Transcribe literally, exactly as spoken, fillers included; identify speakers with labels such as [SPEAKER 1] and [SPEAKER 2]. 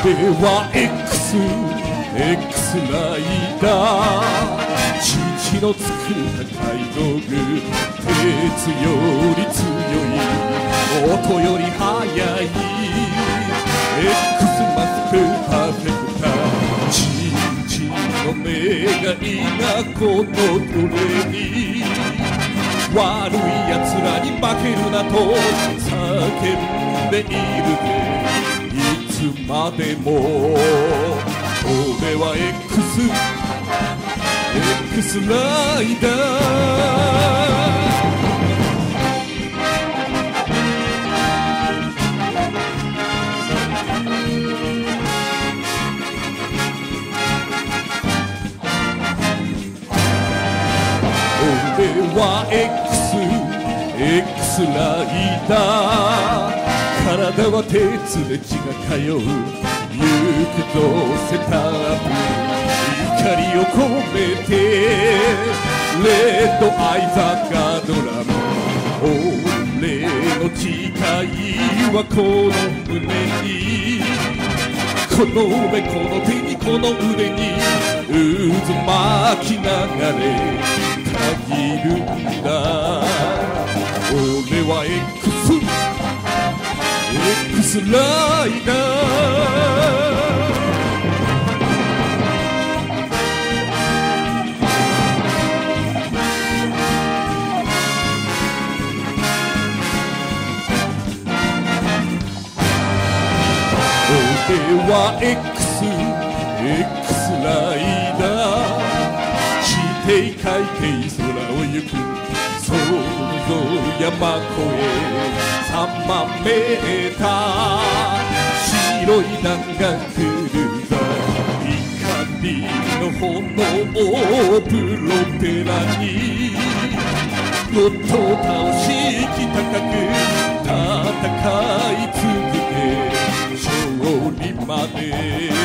[SPEAKER 1] は X X ライダー、父の作った改造具、鉄より強い、音より速い X マスクパーフェクター、父の願いがこのトレに、悪い奴らに負けるなと叫んでいるぜ、いつまでも俺は X X ライダー。俺は X X ライダー、体は鉄で血が通う、行くぞセタップ、怒りを込めてレッドアイザガドラム、俺の誓いはこの胸に、この目この手にこの腕に渦巻きながれ限るんだ、俺は X X ライダー。俺は X X ライダー、地底海底空を行く想像山越えさんまんメーター、白い弾丸クルーザー、怒りの炎をプロペラにロットを倒し高く戦い続け、勝利まで